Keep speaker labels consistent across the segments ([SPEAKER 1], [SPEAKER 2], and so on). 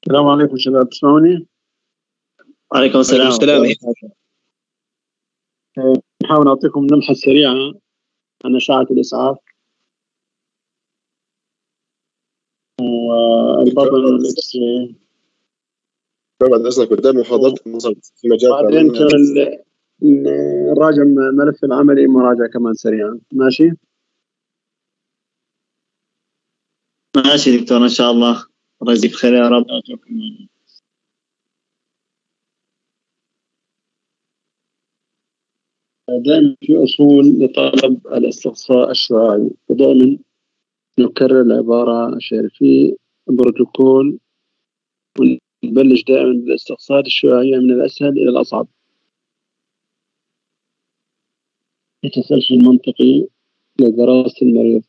[SPEAKER 1] السلام عليكم شباب، تسمعوني؟
[SPEAKER 2] وعليكم السلام.
[SPEAKER 1] نحاول نعطيكم لمحة سريعة عن أشعة الإسعاف والبطن والإكس راي.
[SPEAKER 3] بعد إذنك قدامي محاضرات النظر في مجال
[SPEAKER 1] بعدين نراجع ملف العملي مراجعة كمان سريعة. ماشي
[SPEAKER 2] دكتور، إن شاء الله. الله يجزيك خير يا رب.
[SPEAKER 1] دائما في أصول لطلب الاستقصاء الشعاعي، ودائما نكرر العبارة في بروتوكول، ونبلش دائما بالاستقصاءات الشعاعية من الأسهل إلى الأصعب بتسلسل منطقي لدراسة المريض.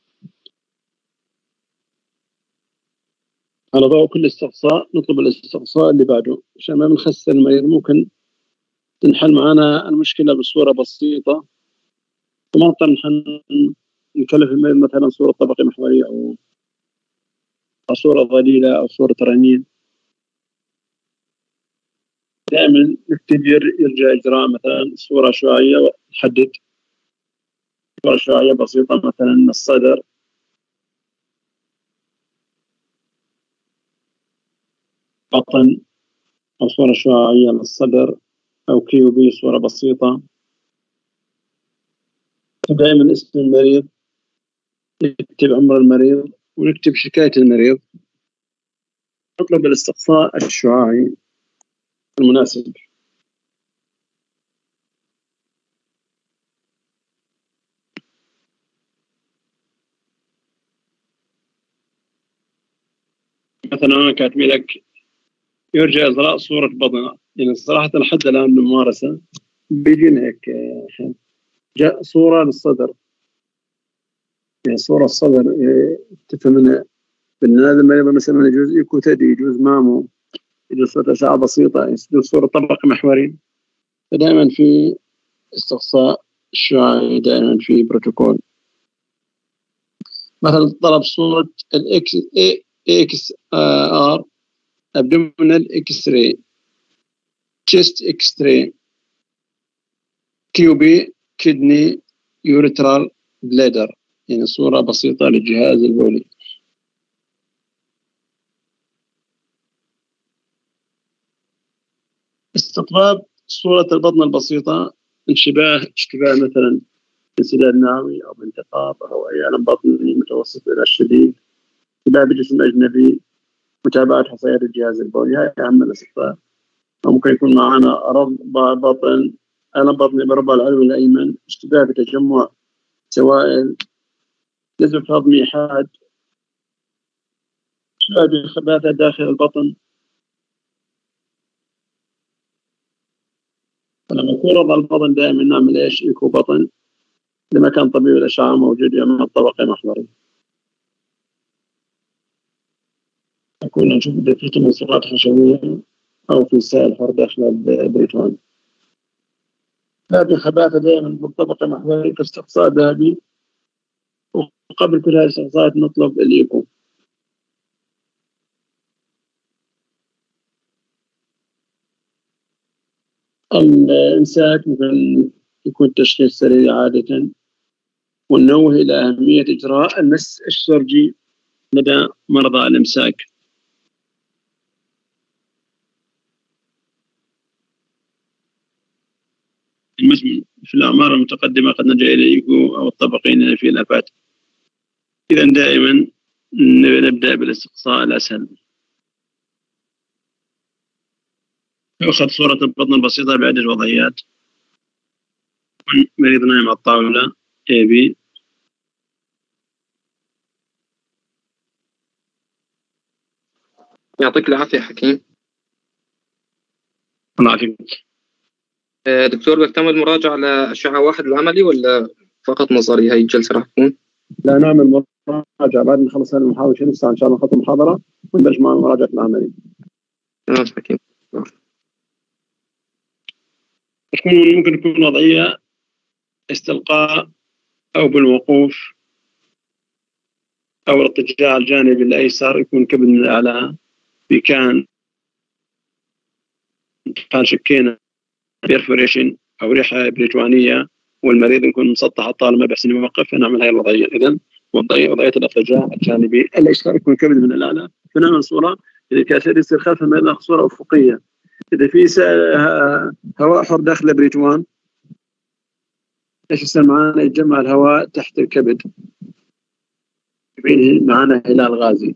[SPEAKER 1] على ضوء كل استقصاء نطلب الاستقصاء اللي بعده عشان ما بنخسر المريض. ممكن تنحل معنا المشكلة بصورة بسيطة وما نضطر نكلف المريض مثلا صورة طبقة محورية أو صورة ضليلة أو صورة رنين. دائما نكتب يرجع إجراء مثلا صورة شعاعية ونحدد صورة شعاعية بسيطة مثلا الصدر، بطن، أو صورة شعاعية للصدر، أو كيوبي صورة بسيطة. دائما اسم المريض، نكتب عمر المريض ونكتب شكاية المريض. نطلب الاستقصاء الشعاعي المناسب. مثلا أنا كاتب لك يرجى إجراء صورة بطن، يعني صراحة لحد الآن بالممارسة بيجينا هيك جاء صورة للصدر، يعني صورة الصدر تفهمنا بالنادي المريض مثلا يجوز إيكو تدي، يجوز مامو، يجوز صورة أشعة بسيطة، يجوز صورة طبق محوري. فدائما في استقصاء الشعاعي، دائما في بروتوكول. مثلا طلب صورة اكس ار ابدومينال اكس راي، تشيست اكس راي، كيوبي، كدني، يوريترال بلادر، يعني صورة بسيطة للجهاز البولي. استطراد صورة البطن البسيطة، اشتباه مثلا انسداد ناوي أو بانتقاض أو أي ألم بطني متوسط إلى الشديد، اشتباه بجسم أجنبي، متابعة حصيات الجهاز البولي، هاي أهم الاستطراد. ممكن يكون معنا أرض بطن، ألم بطني بربع العلوي الأيمن، اشتباه بتجمع سوائل، نزف هضمي حاد، اشتباه بخباثة داخل البطن. فلما يكون وضع البطن دائما نعمل ايش؟ ايكو بطن لما كان طبيب الاشعه موجود يعمل الطبقه محوري. كنا نشوف اذا في تمثيلات حشويه او في سائل حر داخل البريتون. هذه خباثه دائما بالطبقه محوري كاستقصاء ذهبي. وقبل كل هذه الاستقصاءات نطلب الايكو. الامساك ممكن يكون تشخيص سريري عاده، وننوه الى اهميه اجراء المس الشرجي لدى مرضى الامساك. في الأعمار المتقدمة قد نلجأ إلى الإيكو أو الطبقين في الآفات. إذا دائما نبدأ بالاستقصاء الأسهل. يؤخذ صورة البطن البسيطة بعدة وضعيات. مريض نايم على الطاولة AB.
[SPEAKER 4] يعطيك العافية حكيم.
[SPEAKER 1] الله يعافيك
[SPEAKER 4] دكتور، بكتمل مراجعة على أشعة واحد العملي ولا فقط نظري هاي الجلسة راح تكون؟
[SPEAKER 1] لا، نعمل مراجعة بعد ما نخلص هذه المحاضرة نص ساعة إن شاء الله نخلص المحاضرة ونبلش مع مراجعة العملي.
[SPEAKER 4] تمام حكيم.
[SPEAKER 1] ممكن تكون وضعية استلقاء أو بالوقوف أو الاتجاه الجانبي الأيسر، يكون كبد من الأعلى، بكان حال شكينا بيرفوريشن أو ريحة بريتوانية والمريض يكون مسطح الطالب ما بيحسن يوقف، فنعمل هاي الوضعية. إذن وضعية الأضطجاع الجانبي الأيسر يكون كبد من الأعلى، فنعمل صورة إذا كان يصير خلف المريض صورة أفقية. إذا في هواء حر داخل بريتوان ايش يصير معانا؟ يتجمع الهواء تحت الكبد، يبين معانا هلال غازي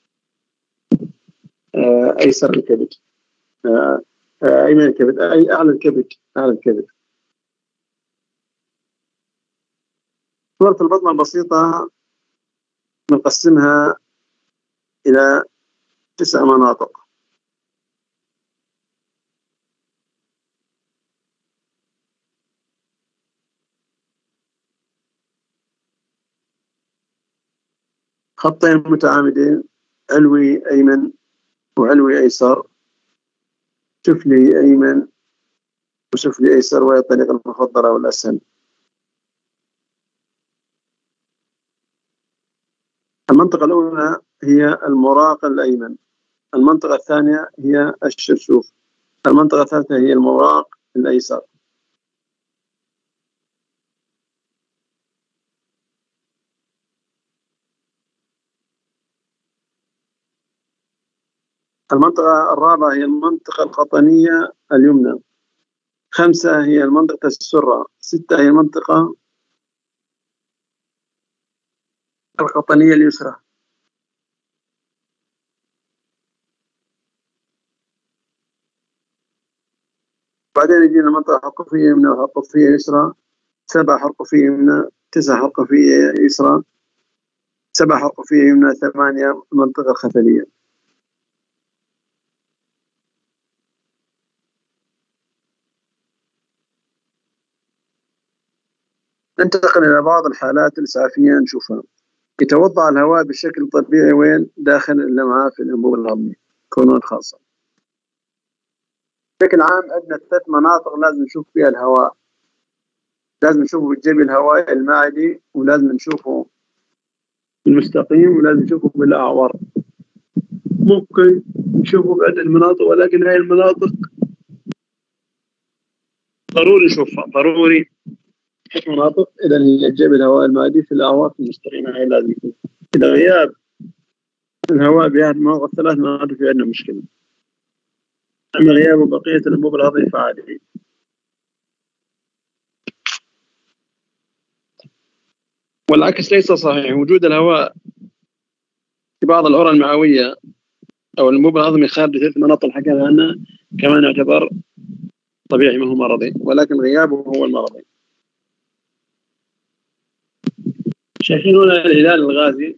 [SPEAKER 1] ايسر الكبد، ايمن الكبد، اي اعلى الكبد، اعلى الكبد. صورة البطن البسيطة نقسمها إلى 9 مناطق. خطين متعامدين، علوي أيمن وعلوي أيسر، سفلي أيمن وسفلي أيسر، وهي الطريقة المفضلة والأسهل. المنطقة الأولى هي المراق الأيمن، المنطقة الثانية هي الشرشوف، المنطقة الثالثة هي المراق الأيسر. المنطقة الرابعة هي المنطقة القطنية اليمنى، 5 هي المنطقة السرة، 6 هي المنطقة القطنية اليسرى. بعدين يجينا المنطقة حرقوفية يمنى وحرقوفية يسرى، 7 حرقوفية يمنى، 9 حرقوفية يسرى، 7 حرقوفية يمنى، 8 المنطقة الخثلية. ننتقل إلى بعض الحالات الإسعافية نشوفها. يتوضع الهواء بشكل طبيعي وين؟ داخل الأمعاء في الأنبوب الهضمي، كونون خاصة. بشكل عام عندنا 3 مناطق لازم نشوف فيها الهواء، لازم نشوفه بالجبل الهوائي المعدي، ولازم نشوفه بالمستقيم، ولازم نشوفه بالأعور. ممكن نشوفه بعدة مناطق، ولكن هاي المناطق ضروري نشوفها، ضروري 3 مناطق. إذا هي الجبل الهوائي المعدي، في الأعور، في المستقيم، هاي لازم يكون. إذا غياب الهواء بهذه المواقع الثلاث ما عاد في عندنا مشكلة. أما غياب بقية الأنبوب الهضمي فعادي. والعكس ليس صحيح، وجود الهواء في بعض الأورى المعوية أو الأنبوب الهضمي خارج 3 مناطق اللي حكينا عنها كمان يعتبر طبيعي، ما هو مرضي، ولكن غيابه هو المرضي. شايفين هنا الهلال الغازي،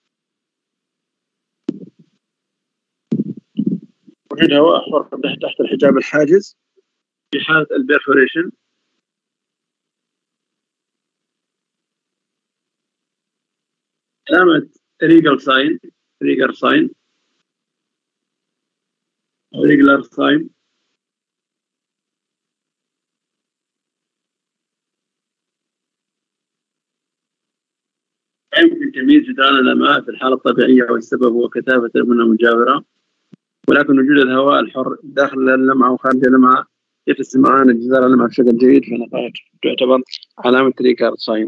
[SPEAKER 1] وجود هواء حر تحت الحجاب الحاجز في حالة البيرفوريشن. علامة ريجر ساين أو ريجلر ساين. يمكن تمييز جدران الأمعاء في الحالة الطبيعية، والسبب هو كثافة البنى المجاورة، ولكن وجود الهواء الحر داخل اللمعة وخارج اللمعة يفسد معانا جدار اللمعة بشكل جيد، فنقاط تعتبر علامة ريجر ساين.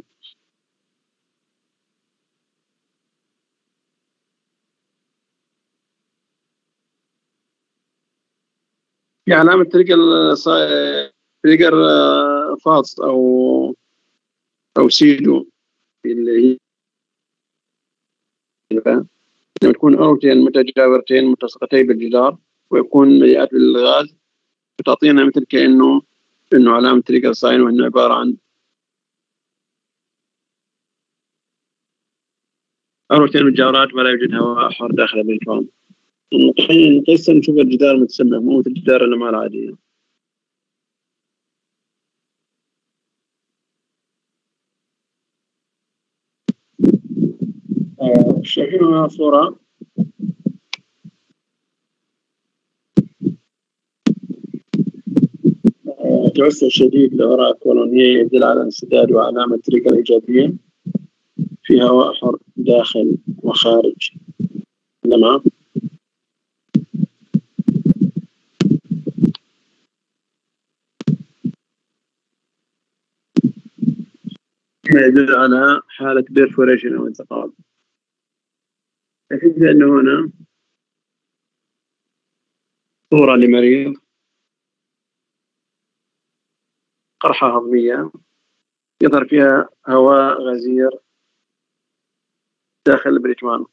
[SPEAKER 1] في علامة ريجر فاص أو سيدو، اللي هي لما تكون أوتين متجاورتين ملتصقتين بالجدار ويكون مليئات بالغاز، بتعطينا مثل كأنه علامة ريجر ساين، وإنه عبارة عن أوتين متجاورات ولا يوجد هواء حار داخل البيتوان. نقيس نشوف الجدار متسمع، مو مثل الجدار اللي ما العادية. شايفين هنا صورة توسع شديد لوراء الكولونية يدل على انسداد وعلامة ريجر إيجابية، في هواء حر داخل وخارج اللمعة. ما يدل على حالة بيرفوريشن أو انتقال. لكن أنه هنا صورة لمريض قرحة هضمية يظهر فيها هواء غزير داخل البريتمان.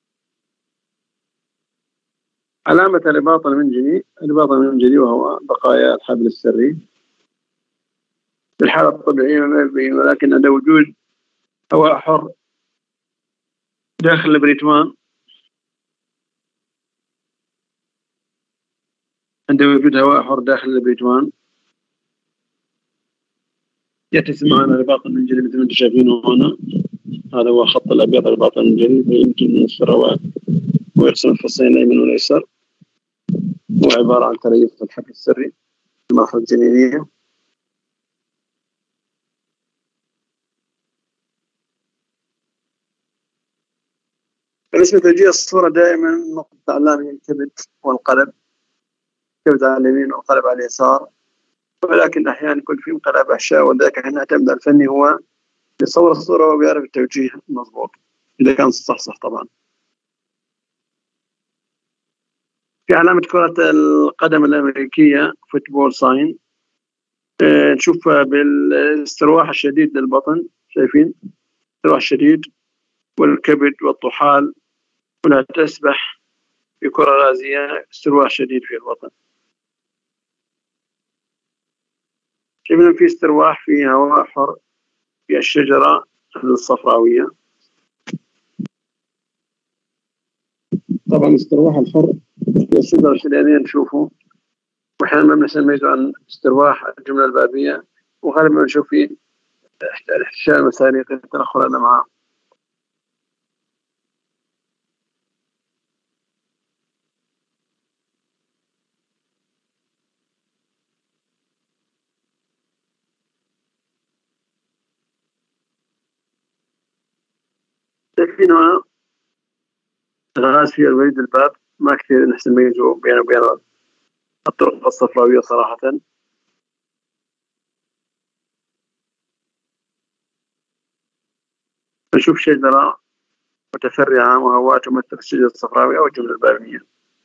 [SPEAKER 1] علامة الرباط المنجلي وهو بقايا الحبل السري في الحالة الطبيعية ما يبين، ولكن عند وجود هواء حر داخل البريتمان، يتسم معنا الرباط المنجلي مثل ما انتم شايفينه هنا. هذا هو خط الأبيض الرباط المنجلي، يمكن من الثروات ويقسم الفصين الأيمن والأيسر، هو عبارة عن تليف في الحبل السري في المرحلة الجنينية. بالنسبة لتوجيه الصورة دائما نقطة علامة الكبد والقلب، كبد على اليمين والقلب على اليسار، ولكن أحيانا يكون في انقلاب أحشاء، ولذلك احنا نعتمد على الفني هو يصور الصورة وبيعرف التوجيه المضبوط إذا كان صح طبعا. في علامة كرة القدم الأمريكية فوتبول ساين، نشوفها بالاسترواح الشديد للبطن، شايفين استرواح شديد والكبد والطحال، ولا تسبح في كرة غازية استرواح شديد في البطن. شايفين في استرواح في هواء حر في الشجرة الصفراوية. طبعا استرواح الحر في الشجرة الشلالية نشوفه، وأحيانا ما بنسميه عن استرواح الجملة البابية، وغالبا نشوف فيه احتشاء مساريق التنخل الأمعاء. شايفين هنا الغاز في الوريد الباب، ما كثير نحسن نميزه بينه وبين الطرق الصفراوية صراحة. نشوف شجرة متفرعة وهواء تمثل الشجرة الصفراوية أو الجملة البابية.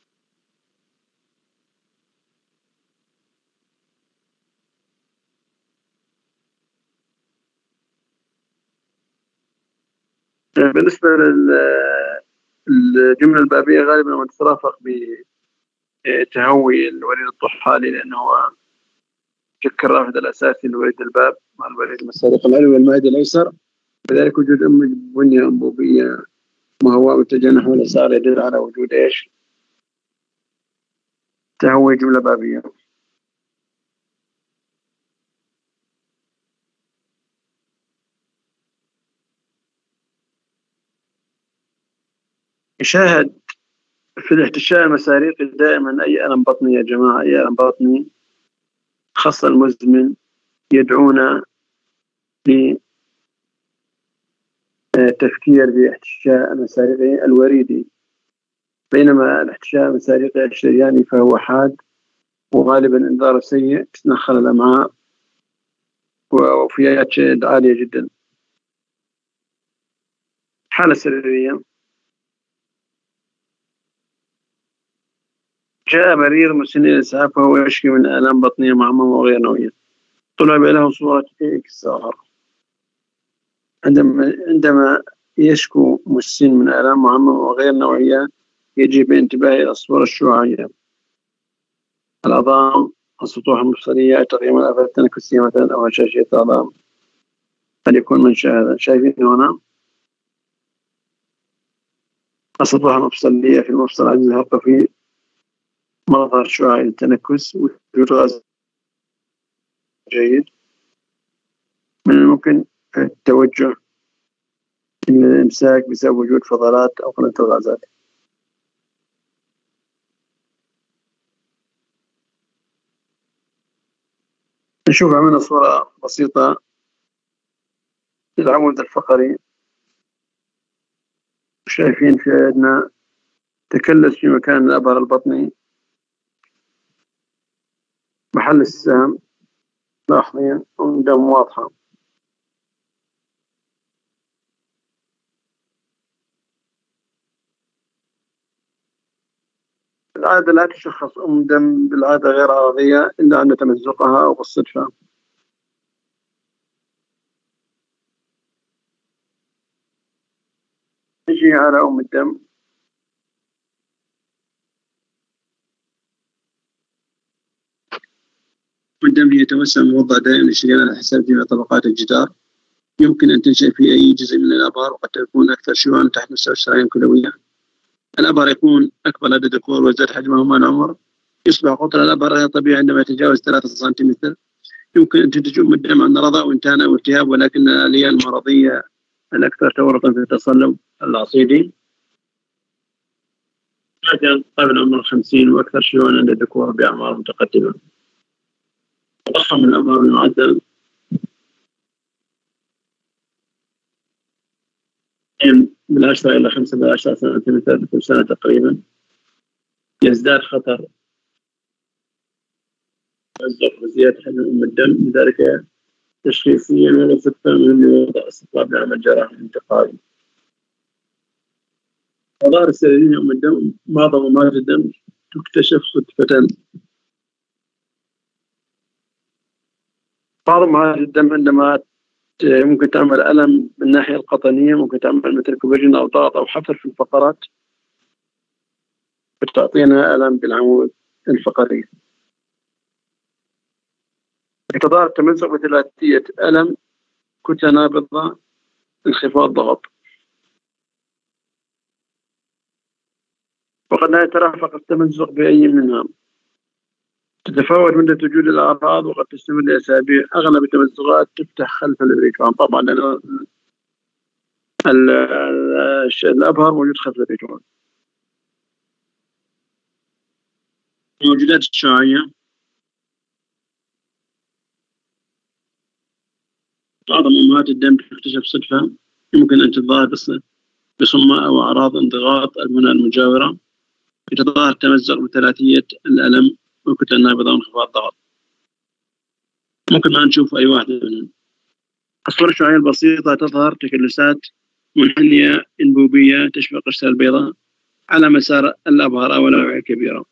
[SPEAKER 1] بالنسبة للجملة البابية غالبا ما تترافق بتهوي الوريد الطحالي، لأنه هو شكل الرافد الأساسي لوريد الباب مع الوريد المسارق العلوي والمائد الأيسر، لذلك وجود بنية أنبوبية وهواء متجه نحو اليسار يدل على وجود إيش؟ تهوي جملة بابية. يشاهد في الاحتشاء المساريقي دائما أي ألم بطني يا جماعة، أي ألم بطني خاصة المزمن يدعونا لتفكير باحتشاء المساريقي الوريدي، بينما الاحتشاء المساريقي الشرياني فهو حاد وغالبا انذار سيء، تتنخل الأمعاء ووفيات عالية جدا. حالة سريرية، جاء مريض مسن الإسعاف وهو يشكي من آلام بطنية معممة وغير نوعية، طلب له صورة XR. عندما يشكو مسن من آلام معممة وغير نوعية يجب انتباه إلى الصورة الشعاعية، العظام، السطوح المفصلية، تقييم الآفات التنكسية مثلا أو هشاشية العظام قد يكون منشأ هذا. شايفين هنا السطوح المفصلية في المفصل العزيز الهرطفي، مظهر شعاعي للتنكس، وجود غاز جيد. من الممكن التوجه إلى الإمساك بسبب وجود فضلات أو قلة الغازات. نشوف عملنا صورة بسيطة للعمود الفقري. شايفين في عندنا تكلس في مكان الأبهر البطني، محل السام لاحظين دم واضحة. بالعادة لا تشخص دم بالعادة غير عرضية إلا عند تمزقها أو بالصدفة. نجي على الدم. الدم هي توسع موضع دائم للشريان على حسب جميع طبقات الجدار. يمكن أن تنشأ في أي جزء من الآبار، وقد تكون أكثر شيوعا تحت مستوى الشرايين الكلوية. الآبار يكون أكبر عدد الكور ويزداد حجمها مع العمر. يصبح قطر الآبار غير طبيعي عندما يتجاوز 3 سنتيمتر. يمكن أن تنتج الدم عن رضع وإنتان أو التهاب، ولكن الآلية المرضية الأكثر تورطا في التصلب العصيدي قبل عمر 50، وأكثر شيوعا عند الذكور بأعمار متقدمة. تضخم الآبار المعدل من 10 إلى 15 سنتيمتر كل سنة تقريبا. يزداد خطر وزيادة حجم الدم، لذلك تشخيصيا ولا صدفة من وضع استطلاع بعمل جراحي انتقالي. مظاهر السريرية الدم، معظم مواد الدم تكتشف صدفة. بعض مواد الدم عندما ممكن تعمل ألم من الناحية القطنية، ممكن تعمل مثل كوفيجن أو ضغط أو حفر في الفقرات، بتعطينا ألم بالعمود الفقري. تظهر التمزق بثلاثية ألم، كتلة نابضة، انخفاض ضغط. وقد لا يترافق التمزق بأي منها. تتفاوت مدة وجود الأعراض وقد تستمر لأسابيع. أغلب التمزقات تفتح خلف الريجون، طبعا لأن الأبهر موجود خلف الريجون. الموجودات الشعاعية، بعض أمهات الدم تكتشف صدفة، يمكن أن تتظاهر بصماء أو أعراض انضغاط البناء المجاورة. يتظاهر التمزق بثلاثية الألم وكتلة نابضة وانخفاض ضغط. ممكن ما نشوف أي واحدة منهم. الصورة الشعاعية البسيطة تظهر تكلسات منحنية انبوبية تشبه القشرة البيضاء على مسار الأبهار أو الأوعية الكبيرة.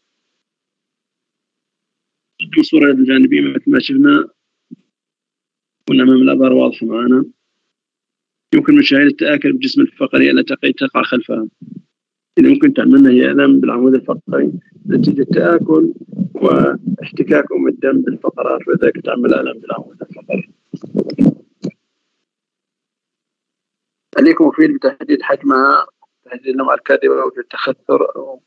[SPEAKER 1] الصورة الجانبية مثل ما شفنا أمام الأبهار واضحة معنا. يمكن مشاهدة التآكل بالجسم الفقري التي تقع خلفها، اللي ممكن تعملنا هي ألم بالعمود الفقري نتيجة تآكل واحتكاك الدم بالفقرات، وذلك تعمل ألم بالعمود الفقري. عليكم مفيد بتحديد حجمها، تحديد نوع الكاذبة وجود تخثر أو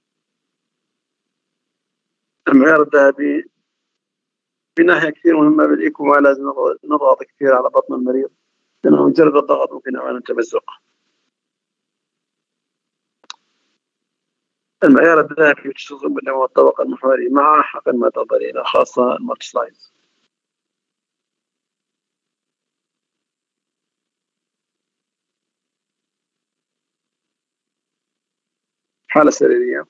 [SPEAKER 1] المعيار الذهبي. في ناحية كثير مهمة بالإيكو، ما لازم نضغط كثير على بطن المريض، لأنه مجرد الضغط ممكن أولا تمزق. المعيار الذهبي يشتغل بالنوع الطبقة المحورية مع حقن ما تضرين، خاصة المالتي. حالة سريرية،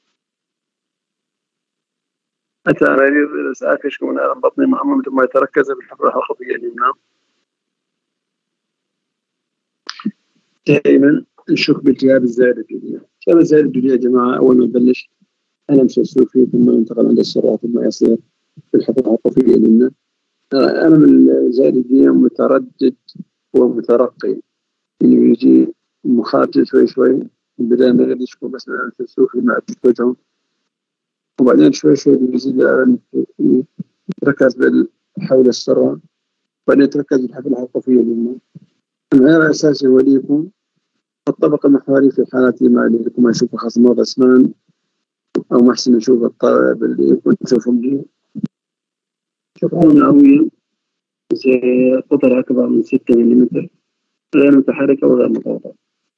[SPEAKER 1] أتى مريض الإسعاف يشكو من ألم بطني معمم ثم يتركز بالحفرة الخفية اليمنى. دائما نشك بالتهاب الزائدة الدودية. التهاب الزائدة الدودية يا جماعة أول ما يبلش ألم سلسوفي، ثم ينتقل عند السرعة، ثم يصير بالحفرة الخفية اليمنى. ألم الزائدة الدودية متردد ومترقي، يعني يجي مخاطر شوي شوي. بدأنا نقدر نشكو بس من ألم سلسوفي مع وجهه، وبعدين شوي شوي بيزيد الألم يتركز حول السرة، وبعدين يتركز بالحفرة الخفية اليمنى. المعيار الأساسي هو اللي يكون الطبقة المحورية في الحالات اللي ما نشوف خاص مرض أسنان، أو ما أحسن نشوف الطالب اللي يكون نشوفهم دي شوفهم معوية قطر أكبر من 6 ملم، غير متحركة وغير مضغوطة.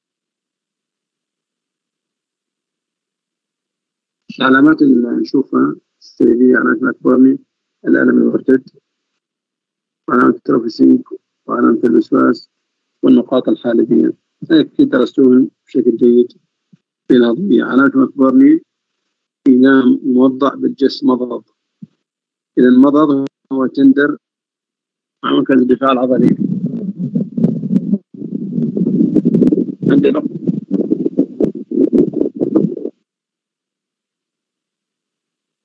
[SPEAKER 1] العلامات اللي نشوفها السريرية علامة ماكبورني، الألم المرتد، وعلامة التروفيسينك، وعلامة الوسواس، والنقاط الحالبية. أكيد درستوهم بشكل جيد في الهضمية. علامة ماكبورني إيلام موضع بالجسم مضض. إذا المضض هو تندر مع مركز الدفاع العضلي. عندنا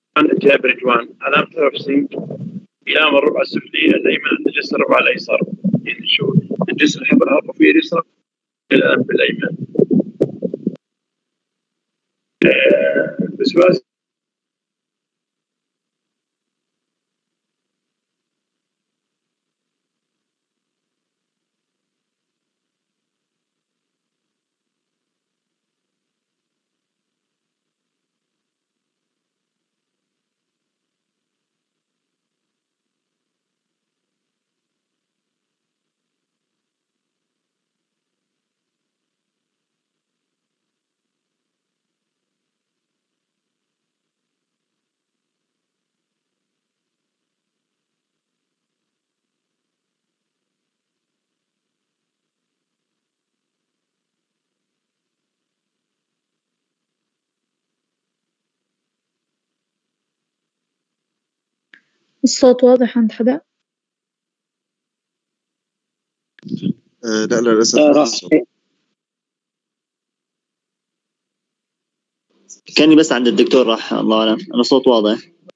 [SPEAKER 1] عن انتهاء برجوان علامة الرفسنج إلى الربع السفلي الأيمن عند جسر الربع الأيسر. يعني شو الجسر الحبر الرفيع اليسرى الأنف الأيمن. بس
[SPEAKER 5] الصوت واضح عند حدا؟
[SPEAKER 3] لا للأسف
[SPEAKER 1] راح
[SPEAKER 3] الصوت.
[SPEAKER 2] كاني بس عند الدكتور راح، الله أعلم. أنا صوت واضح.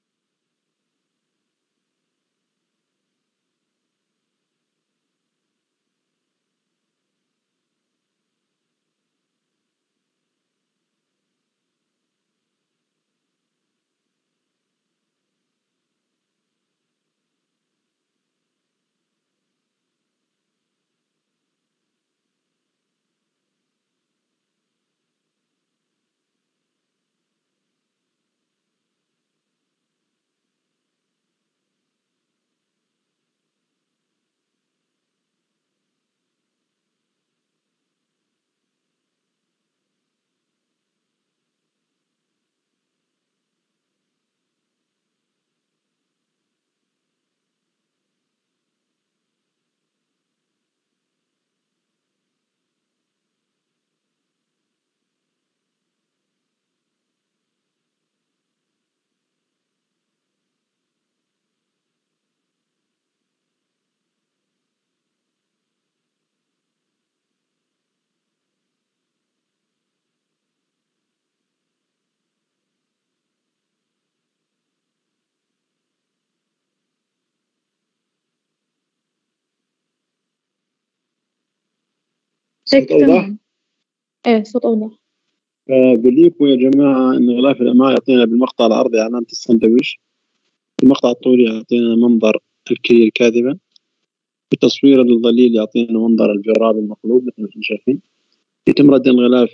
[SPEAKER 5] هيك
[SPEAKER 1] صوت أوضح؟
[SPEAKER 5] تمام. ايه صوت أوضح.
[SPEAKER 1] بليكم يا جماعة إن غلاف الأمعاء يعطينا بالمقطع العرضي علامة السندويش، المقطع الطولي يعطينا منظر الكلية الكاذبة، التصوير الظليل يعطينا منظر الجراب المقلوب مثل ما انتم شايفين. يتم رد الغلاف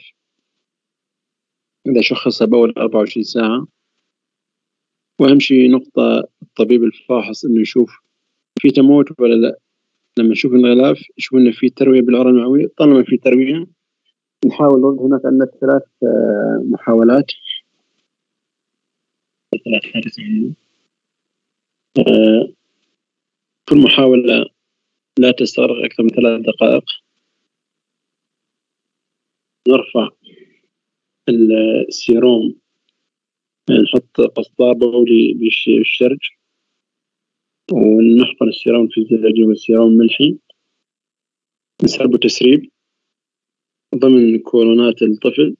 [SPEAKER 1] إذا شخص بأول 24 ساعة. وأهم شيء نقطة الطبيب الفاحص إنه يشوف في تموت ولا لا. لما نشوف الغلاف يشوف إنه في تروية بالعرى المعوية، طالما في تروية نحاول نرد. هناك عندنا 3 محاولات. كل محاولة لا تستغرق أكثر من 3 دقائق. نرفع السيروم، نحط قسطرة بولي بالشرج ونحقن السيروم فيزيولوجي والسيروم ملحي، نسحبه تسريب ضمن كولونات الطفل،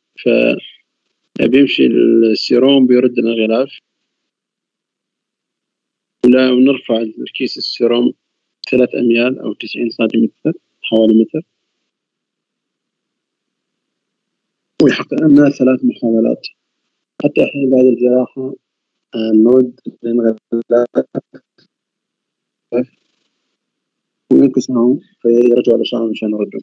[SPEAKER 1] فبيمشي السيروم بيرد الغلاف. ونرفع الكيس السيروم 3 أميال أو 90 سنتيمتر حوالي متر، ويحقق لنا 3 محاولات حتى حين بعد الجراحة نرد الغلاف وينكس معه فيرجع الأشعة مشان نرده.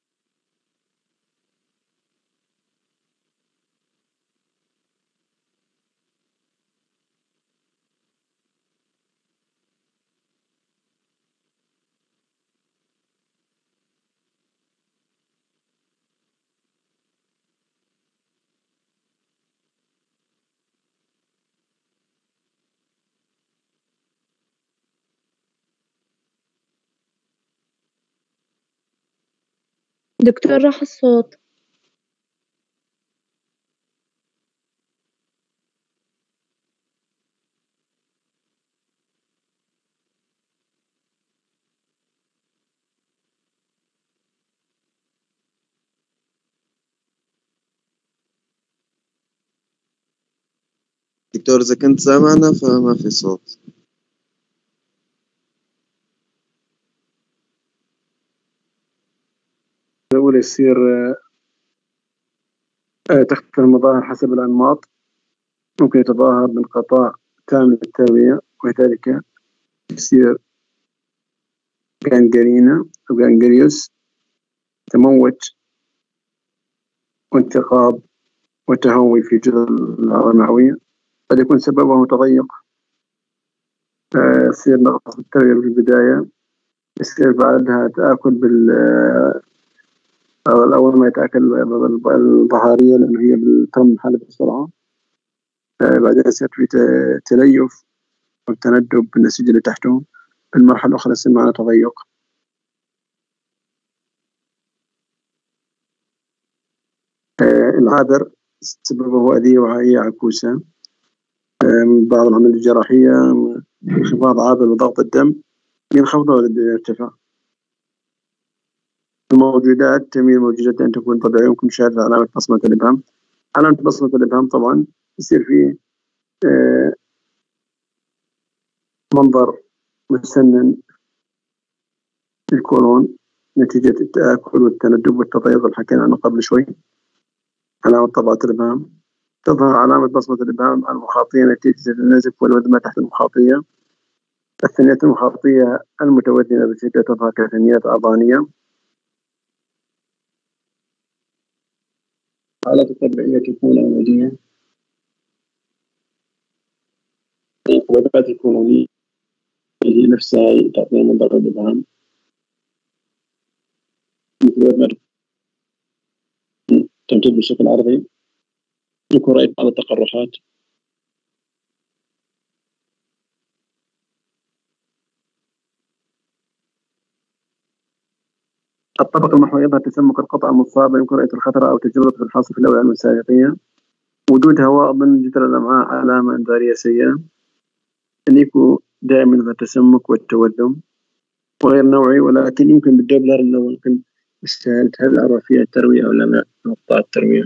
[SPEAKER 5] دكتور راح الصوت.
[SPEAKER 3] دكتور إذا كنت سامعنا فما في صوت.
[SPEAKER 1] الأول يصير تختلف المظاهر حسب الأنماط. ممكن يتظاهر بانقطاع تام للتهوية، وذلك يصير جانجرينا أو جانجريوس، تموج وانتقاض وتهوي في جذر الأعضاء المعوية. قد يكون سببه تضيق، يصير نقص التهوية في البداية، يصير بعدها تآكل أول ما يتأكل الظهرية لأنه هي بالتم حالة بسرعة. بعدين يصير في تليف أو تندب بالنسيج اللي تحته. بالمرحلة الأخرى يصير معنا تضيق. العابر سببه أذية وهي عكوسة. بعض العمليات الجراحية انخفاض عابر وضغط الدم ينخفض ويرتفع. الموجودات تميل الموجودات أن تكون طبيعية. يمكن مشاهدة علامة بصمة الإبهام. علامة بصمة الإبهام طبعا يصير فيه منظر مسنن في الكولون نتيجة التآكل والتندب والتضيق اللي حكينا عنه قبل شوي. علامة طبقة الإبهام. تظهر علامة بصمة الإبهام المخاطية نتيجة النزف والودمة تحت المخاطية. الثنيات المخاطية المتوازنة بشدة تظهر كثنيات أعضانية. حالة الطبيعية تكون عمودية. القبضات الكولونية هي نفسها تعطينا منظر الإبهام، مثل تمتد بشكل عرضي. يكون رأيت بعض التقرحات. الطبقة المحورية يظهر تسمك القطعة المصابة. يمكن رؤية الخطر أو تجربة في الحصر في الأوعية المسالكية. وجود هواء ضمن جدر الأمعاء علامة إنذارية سيئة. يكون دائما يظهر التسمك والتودم وغير نوعي، ولكن يمكن بالدوبلر أنه يمكن هل أرى فيها التروية أو لا نقطع التروية.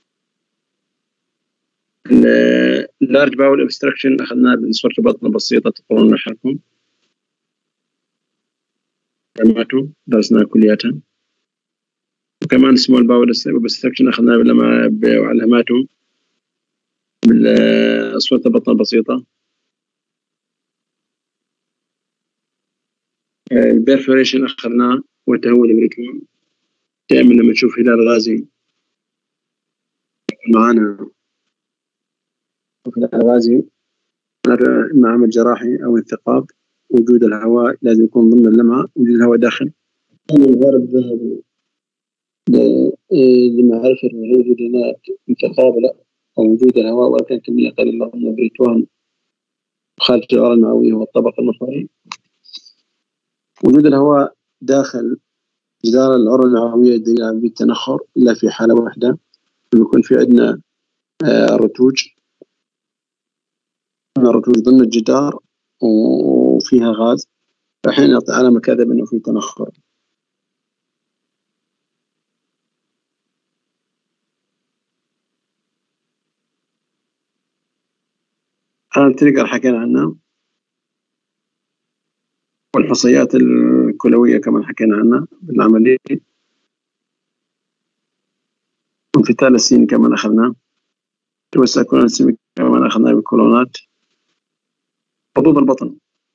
[SPEAKER 1] اللارج باول ابستراكشن أخذناه بصورة بطنة بسيطة تقرون نحركم ماتوا درسناها كلياتها. وكمان سمول باول ابستراكشن أخذناه بعلاماته بالصورة بطنة بسيطة. البيرفوريشن أخذناه والتهوي الأمريكي. دائما لما تشوف هلال غازي معانا هلال غازي إما عمل جراحي أو انثقاب، وجود الهواء لازم يكون ضمن اللمعة. وجود الهواء داخل الغرب الذهبي لمعرفة وجود هناك انثقاب لا أو وجود الهواء ولكن كمية قليلة من بريتوان خارج الأوعية المعوية والطبقة المحورية. وجود الهواء داخل جدار الأوعية المعوية يدل على التنخر إلا في حالة واحدة، بيكون في عندنا رتوج ضمن الجدار وفيها غاز، فحين يعطي علامة كاذبة إنه في تنخر. التريجر حكينا عنها، والحصيات الكلوية كمان حكينا عنها بالعملية. انفتال السين كمان أخذناه. توسع كولون السين كمان أخذناه بالكولونات. رضوض البطن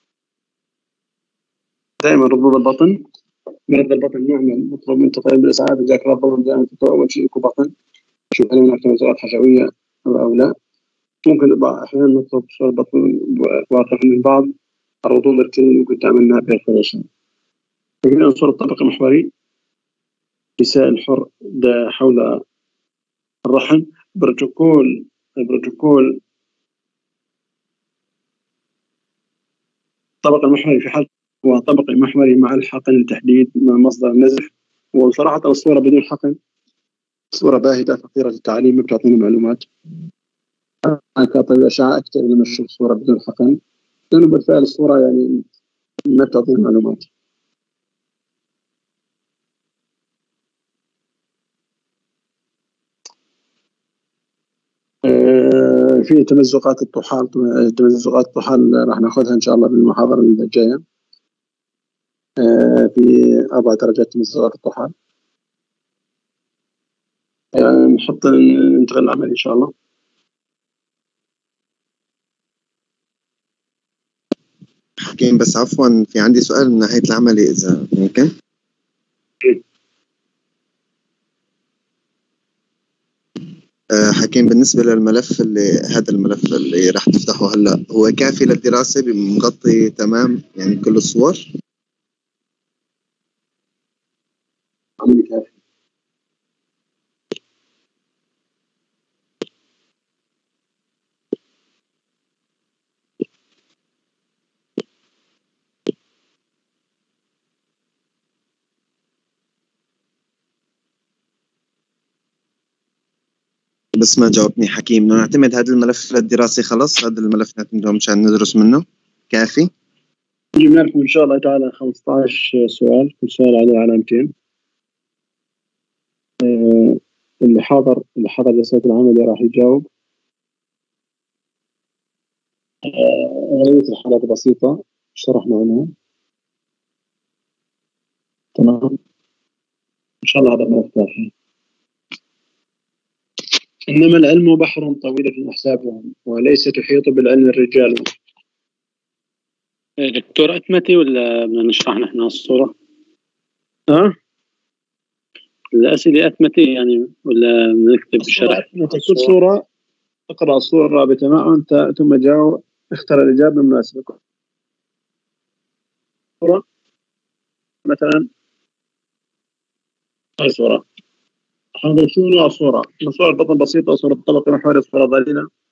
[SPEAKER 1] دائما رضوض البطن مرض البطن نعمل مطلوب من تطعيم بالإسعاف. جاك رضوض دائما أول شيء يكون بطن، شوف هل هناك تنازلات حشوية أو لا. ممكن أحيانا نطلب صورة بطن واقف من بعض الرضوض الكلي ممكن تعملنا بيرفوريشن. يمكن صورة طبقة محوري لسائل حر حول الرحم. بروتوكول طبقة محوري في حال هو طبقة محوري مع الحقن لتحديد مصدر النزف. وصراحة الصورة بدون حقن صورة باهتة فقيرة التعليم، ما بتعطينا معلومات. أنا كطبيب أشعة أكثر لما أشوف صورة بدون حقن، لأنه بالفعل الصورة يعني ما بتعطينا معلومات. في تمزقات الطحال. تمزقات الطحال راح ناخذها إن شاء الله بالمحاضرة الجاية. في 4 درجات تمزقات الطحال. نحط ننتقل العمل إن شاء الله.
[SPEAKER 6] حكيم بس عفوا في عندي سؤال من ناحية العملي إذا ممكن. حكيم بالنسبة للملف هذا الملف اللي راح تفتحه هلا هو كافي للدراسة بمغطي تمام يعني كل الصور؟
[SPEAKER 1] كافي.
[SPEAKER 6] بس ما جاوبني حكيم، نعتمد هذا الملف للدراسة خلص، هذا الملف نعتمده مشان ندرس منه كافي؟
[SPEAKER 1] جبنا لكم إن شاء الله تعالى 15 سؤال، كل سؤال عليه علامتين. اللي حاضر جلسة العمل راح يجاوب. غالبية الحالات بسيطة شرحنا عنها. تمام إن شاء الله هذا مفتاح. إنما العلم بحر طويل أحسابه وليس تحيط بالعلم الرجال.
[SPEAKER 7] دكتور أتمتي ولا بدنا نشرح نحن الصورة؟ الأسئلة أتمتي يعني ولا نكتب شرح؟
[SPEAKER 1] كل صورة اقرأ الصورة بتمام ثم جاوب، اختر الإجابة المناسبة. صورة مثلا هاي صورة، هذا صورة البطن بسيطة، صورة الطبق محوري، صورة ظليلة.